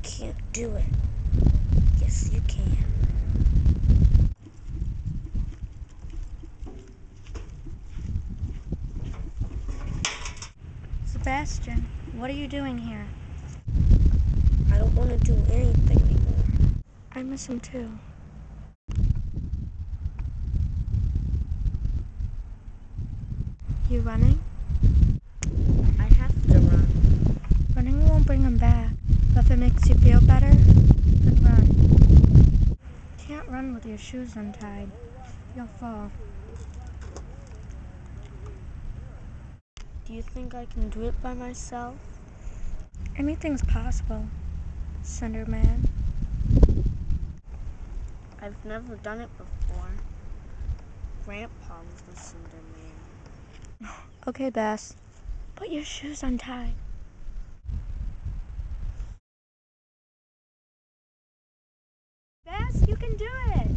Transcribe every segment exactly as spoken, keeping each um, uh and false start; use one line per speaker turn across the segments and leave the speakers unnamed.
can't do it. Yes, you can.
Sebastian, what are you doing here?
I don't want to do anything anymore.
I miss him too. You running?
I have to run.
Running won't bring him back, but if it makes you feel better, then run. You can't run with your shoes untied. You'll fall.
Do you think I can do it by myself?
Anything's possible, Cinder Man.
I've never done it before. Grandpa was the Cinder Man.
Okay, Bess. Put your shoes untied. Bess, you can do it!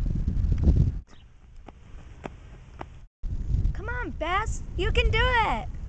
Come on, Bess, you can do it!